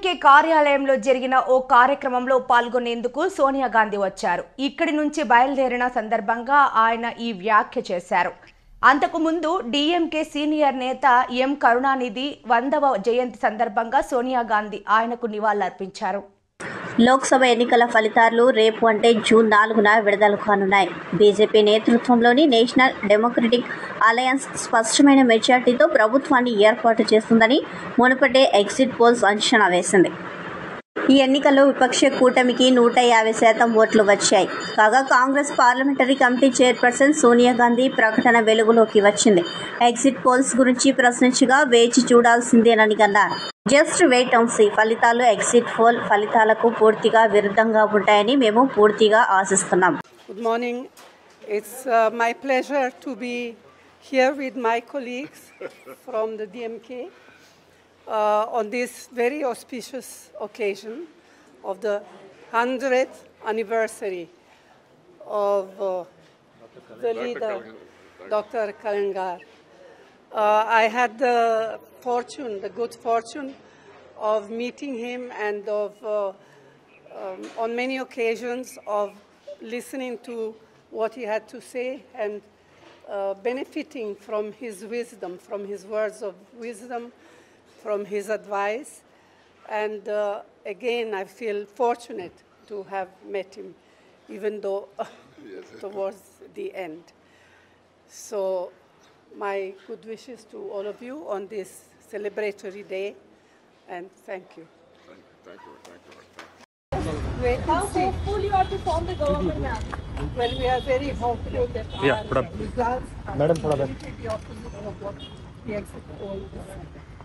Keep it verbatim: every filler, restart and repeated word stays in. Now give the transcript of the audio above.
DMK కార్యాలయంలో జరిగిన ఓ కార్యక్రమంలో పాల్గొనేందుకు సోనియా గాంధీ వచ్చారు. ఇక్కడి నుంచి బయలుదేరిన సందర్భంగా ఆయన ఈ వ్యాఖ్య చేశారు. అంతకుముందు డీఎంకే సీనియర్ నేత ఎం కరుణానిధి వందవ జయంతి సందర్భంగా సోనియా గాంధీ ఆయనకు నివాళులర్పించారు. లోక్సభ ఎన్నికల ఫలితాలు రేపు అంటే జూన్ నాలుగున విడుదల కానున్నాయి. బీజేపీ నేతృత్వంలోని నేషనల్ డెమోక్రటిక్ అలయన్స్ స్పష్టమైన మెజార్టీతో ప్రభుత్వాన్ని ఏర్పాటు చేస్తుందని మునుపటే ఎగ్జిట్ పోల్స్ అంచనా వేసింది. ఈ ఎన్నికల్లో విపక్ష కూటమికి నూట యాభై శాతం ఓట్లు వచ్చాయి. కాగా Congress parliamentary committee chairperson Sonia Gandhi ప్రకటన వెలుగులోకి వచ్చింది. ఎగ్జిట్ పోల్స్ గురించి ప్రశ్నించగా వేచి చూడాల్సిందేనని అన్నారు. Just wait and see. ఫలితాలు ఎగ్జిట్ పోల్ ఫలితాలకు పూర్తిగా విరుద్ధంగా ఉంటాయని మేము పూర్తిగా ఆశిస్తున్నాం. Good morning. It's my pleasure to be here with my colleagues from the DMK uh, on this very auspicious occasion of the hundredth anniversary of uh, the leader, Doctor Kalangar. Uh, I had the fortune, the good fortune of meeting him and of, uh, um, on many occasions, of listening to what he had to say and uh, benefiting from his wisdom, from his words of wisdom, from his advice. And uh, again, I feel fortunate to have met him, even though towards the end. So my good wishes to all of you on this celebratory day, and thank you. Thank you, thank you, thank you. Wait How and see. hopeful you are to form the government now? Well, we are very hopeful that Yeah, our results are Madam, the opposite of what the exit poll is.